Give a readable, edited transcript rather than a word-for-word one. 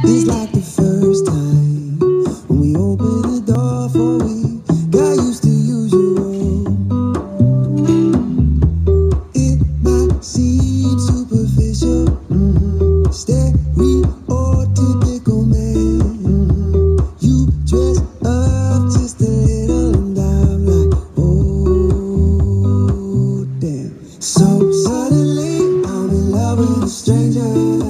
It's like the first time when we opened the door for we got used to usual. It might seem superficial, stereotypical man. You dress up just a little and I'm like, oh damn. So suddenly I'm in love with a stranger.